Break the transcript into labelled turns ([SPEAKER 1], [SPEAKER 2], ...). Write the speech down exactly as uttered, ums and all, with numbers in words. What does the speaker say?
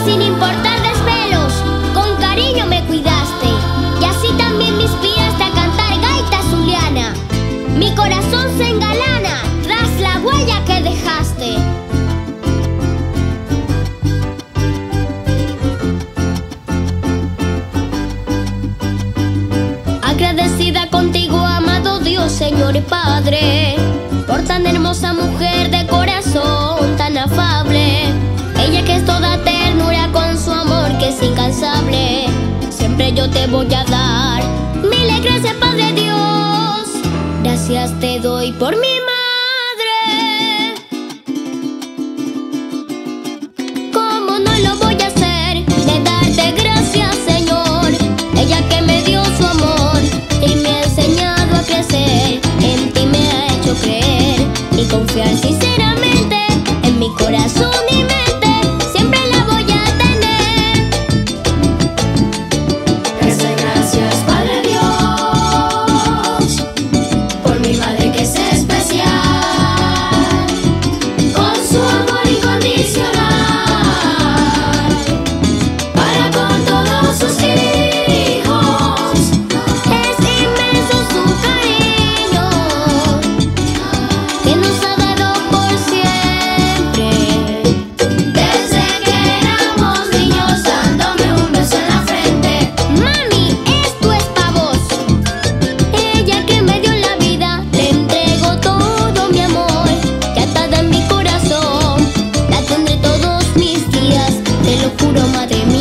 [SPEAKER 1] sin importar desvelos, con cariño me cuidaste, y así también me inspiraste a cantar gaita zuliana. Mi corazón se engalana tras la huella que dejaste. Agradecida contigo, amado Dios, Señor y Padre, por tan hermosa mujer de corazón tan afable. Ella que es toda ternura con su amor que es incansable. Siempre yo te voy a dar miles gracias, Padre Dios. Gracias te doy por mi madre. ¿Cómo no lo voy a hacer de darte gracias, Señor? Ella que me dio su amor y me ha enseñado a crecer. En ti me ha hecho creer y confiar sinceramente en mi corazón y mente. Siempre la voy a tener.
[SPEAKER 2] Gracias, gracias, Padre Dios, por mi madre que es especial, con su amor incondicional, para con todos sus hijos.
[SPEAKER 1] Es inmenso su cariño que nos ha dado por siempre.
[SPEAKER 2] Desde que éramos niños, dándome un beso en la frente.
[SPEAKER 1] Mami, esto es pa' vos. Ella que me dio la vida, le entrego todo mi amor, que atada en mi corazón la tendré todos mis días. Te lo juro, madre mía.